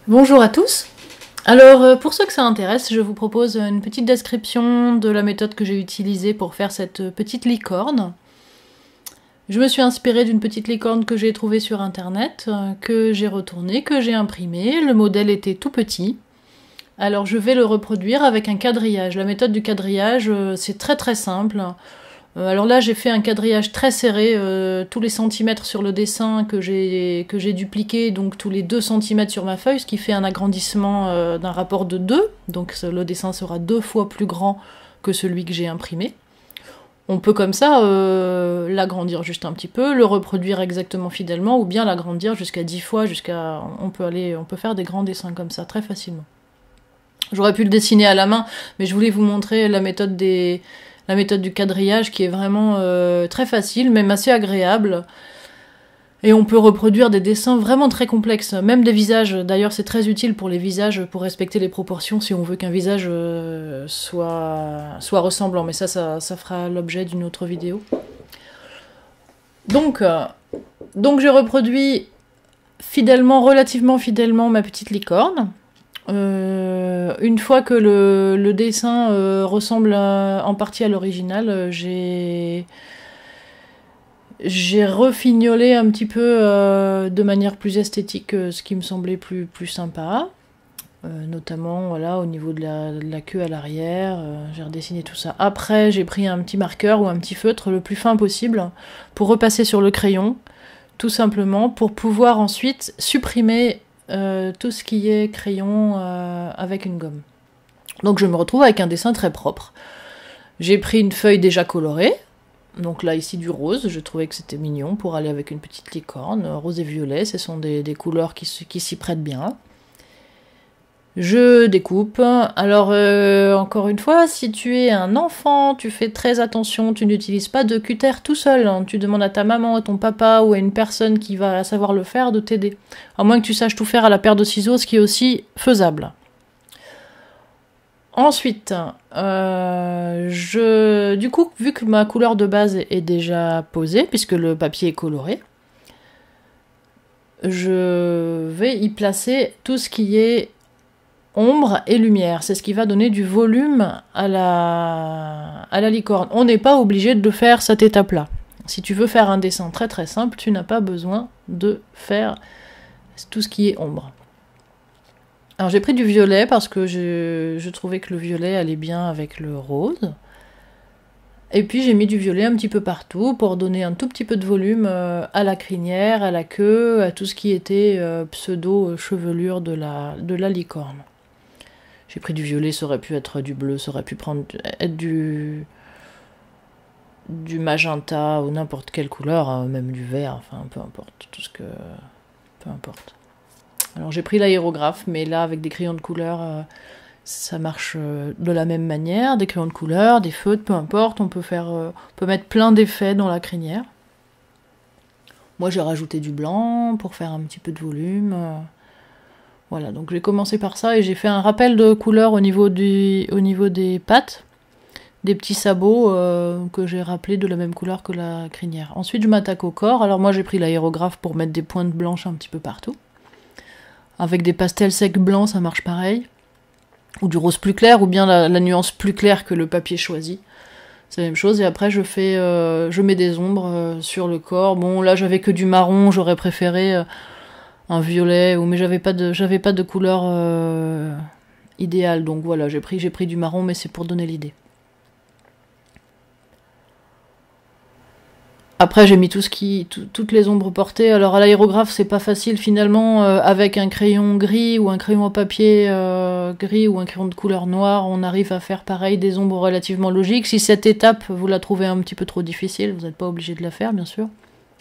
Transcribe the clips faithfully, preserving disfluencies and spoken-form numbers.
Bonjour à tous. Alors euh, pour ceux que ça intéresse, je vous propose une petite description de la méthode que j'ai utilisée pour faire cette petite licorne. Je me suis inspirée d'une petite licorne que j'ai trouvée sur internet, euh, que j'ai retournée, que j'ai imprimée. Le modèle était tout petit. Alors je vais le reproduire avec un quadrillage. La méthode du quadrillage, euh, c'est très très simple. Euh, alors là, j'ai fait un quadrillage très serré, euh, tous les centimètres sur le dessin que j'ai que j'ai dupliqué, donc tous les deux centimètres sur ma feuille, ce qui fait un agrandissement euh, d'un rapport de deux. Donc le dessin sera deux fois plus grand que celui que j'ai imprimé. On peut comme ça euh, l'agrandir juste un petit peu, le reproduire exactement fidèlement, ou bien l'agrandir jusqu'à dix fois, jusqu'à on peut aller, on peut faire des grands dessins comme ça très facilement. J'aurais pu le dessiner à la main, mais je voulais vous montrer la méthode des la méthode du quadrillage qui est vraiment euh, très facile, même assez agréable. Et on peut reproduire des dessins vraiment très complexes, même des visages. D'ailleurs, c'est très utile pour les visages, pour respecter les proportions, si on veut qu'un visage euh, soit, soit ressemblant. Mais ça, ça, ça fera l'objet d'une autre vidéo. Donc, euh, donc j'ai reproduit fidèlement, relativement fidèlement, ma petite licorne. Euh, une fois que le, le dessin euh, ressemble à, en partie à l'original, euh, j'ai j'ai refignolé un petit peu euh, de manière plus esthétique, euh, ce qui me semblait plus, plus sympa. Euh, notamment voilà, au niveau de la, de la queue à l'arrière, euh, j'ai redessiné tout ça. Après, j'ai pris un petit marqueur ou un petit feutre le plus fin possible pour repasser sur le crayon, tout simplement pour pouvoir ensuite supprimer Euh, tout ce qui est crayon euh, avec une gomme. Donc je me retrouve avec un dessin très propre. J'ai pris une feuille déjà colorée, donc là ici du rose, je trouvais que c'était mignon pour aller avec une petite licorne. Rose et violet, ce sont des, des couleurs qui, qui s'y prêtent bien. Je découpe. Alors, euh, encore une fois, si tu es un enfant, tu fais très attention, tu n'utilises pas de cutter tout seul. Hein. Tu demandes à ta maman, à ton papa ou à une personne qui va savoir le faire de t'aider. À moins que tu saches tout faire à la paire de ciseaux, ce qui est aussi faisable. Ensuite, euh, je, du coup, vu que ma couleur de base est déjà posée, puisque le papier est coloré, je vais y placer tout ce qui est ombre et lumière, c'est ce qui va donner du volume à la, à la licorne. On n'est pas obligé de faire cette étape-là. Si tu veux faire un dessin très très simple, tu n'as pas besoin de faire tout ce qui est ombre. Alors j'ai pris du violet parce que je, je trouvais que le violet allait bien avec le rose. Et puis j'ai mis du violet un petit peu partout pour donner un tout petit peu de volume à la crinière, à la queue, à tout ce qui était pseudo-chevelure de la, de la licorne. J'ai pris du violet, ça aurait pu être du bleu, ça aurait pu prendre, être du, du magenta ou n'importe quelle couleur, hein, même du vert, enfin peu importe, tout ce que... peu importe. Alors j'ai pris l'aérographe, mais là avec des crayons de couleur, euh, ça marche euh, de la même manière, des crayons de couleur, des feutres, peu importe, on peut, faire, euh, on peut mettre plein d'effets dans la crinière. Moi j'ai rajouté du blanc pour faire un petit peu de volume... Euh, Voilà, donc j'ai commencé par ça et j'ai fait un rappel de couleur au niveau, du, au niveau des pattes, des petits sabots euh, que j'ai rappelés de la même couleur que la crinière. Ensuite, je m'attaque au corps. Alors moi, j'ai pris l'aérographe pour mettre des pointes blanches un petit peu partout. Avec des pastels secs blancs, ça marche pareil. Ou du rose plus clair, ou bien la, la nuance plus claire que le papier choisi. C'est la même chose. Et après, je fais, euh, je mets des ombres euh, sur le corps. Bon, là, j'avais que du marron, j'aurais préféré... Euh, un violet, mais j'avais pas de, j'avais pas de couleur euh, idéale, donc voilà, j'ai pris, j'ai pris du marron, mais c'est pour donner l'idée. Après, j'ai mis tout ce qui, tout, toutes les ombres portées. Alors à l'aérographe, c'est pas facile finalement, euh, avec un crayon gris ou un crayon à papier euh, gris ou un crayon de couleur noire, on arrive à faire pareil des ombres relativement logiques. Si cette étape, vous la trouvez un petit peu trop difficile, vous n'êtes pas obligé de la faire, bien sûr.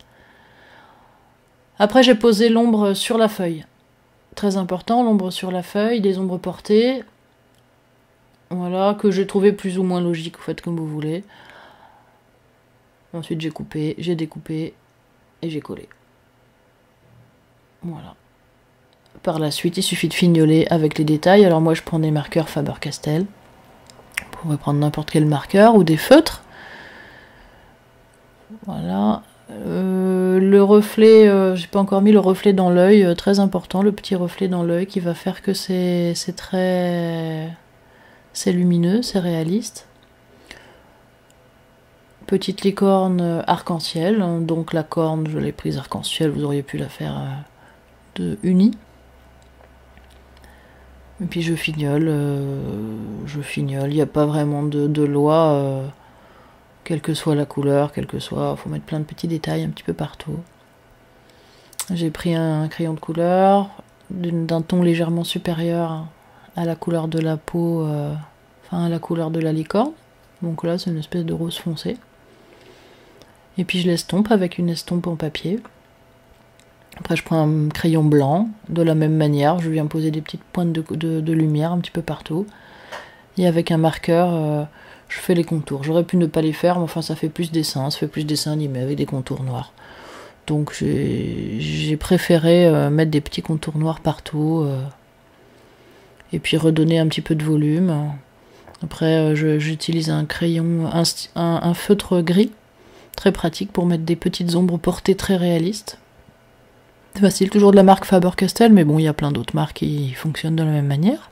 Après, j'ai posé l'ombre sur la feuille. Très important, l'ombre sur la feuille, des ombres portées. Voilà, que j'ai trouvé plus ou moins logique, vous faites comme vous voulez. Ensuite, j'ai coupé, j'ai découpé et j'ai collé. Voilà. Par la suite, il suffit de fignoler avec les détails. Alors moi, je prends des marqueurs Faber-Castell. Vous pouvez prendre n'importe quel marqueur ou des feutres. Voilà. Euh, le, le reflet, euh, j'ai pas encore mis le reflet dans l'œil, euh, très important, le petit reflet dans l'œil qui va faire que c'est c'est très... c'est lumineux, c'est réaliste. Petite licorne arc-en-ciel, donc la corne, je l'ai prise arc-en-ciel, vous auriez pu la faire de unie. Et puis je fignole, euh, je fignole, il n'y a pas vraiment de, de loi, euh, quelle que soit la couleur, quelle que soit, il faut mettre plein de petits détails un petit peu partout. J'ai pris un crayon de couleur, d'un ton légèrement supérieur à la couleur de la peau, euh, enfin à la couleur de la licorne, donc là c'est une espèce de rose foncé. Et puis je l'estompe avec une estompe en papier. Après je prends un crayon blanc, de la même manière, je viens poser des petites pointes de, de, de lumière un petit peu partout. Et avec un marqueur, euh, je fais les contours. J'aurais pu ne pas les faire, mais enfin ça fait plus dessin, ça fait plus dessin animé avec des contours noirs. Donc j'ai préféré euh, mettre des petits contours noirs partout. Euh, et puis redonner un petit peu de volume. Après euh, j'utilise un crayon, un, un, un feutre gris. Très pratique pour mettre des petites ombres portées très réalistes. C'est facile, toujours de la marque Faber-Castell, mais bon, il y a plein d'autres marques qui fonctionnent de la même manière.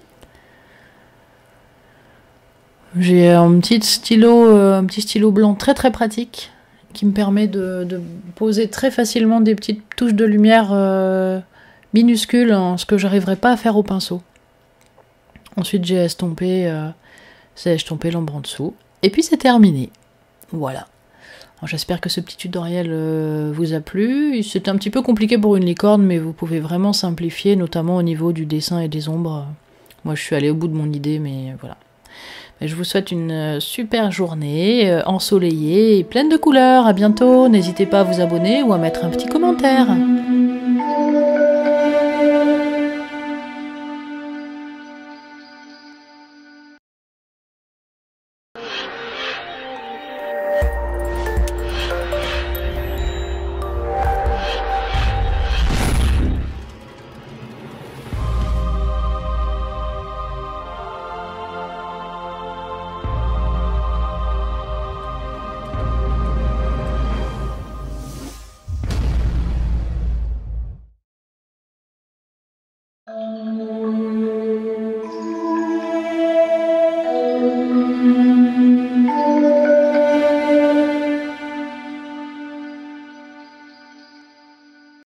J'ai un petit stylo, un petit stylo blanc très très pratique qui me permet de, de poser très facilement des petites touches de lumière euh, minuscules, hein, ce que j'arriverais pas à faire au pinceau. Ensuite, j'ai estompé, euh, j'ai estompé l'ombre en dessous, et puis c'est terminé. Voilà. J'espère que ce petit tutoriel euh, vous a plu. C'est un petit peu compliqué pour une licorne, mais vous pouvez vraiment simplifier, notamment au niveau du dessin et des ombres. Moi, je suis allée au bout de mon idée, mais voilà. Je vous souhaite une super journée, euh, ensoleillée et pleine de couleurs. À bientôt. N'hésitez pas à vous abonner ou à mettre un petit commentaire.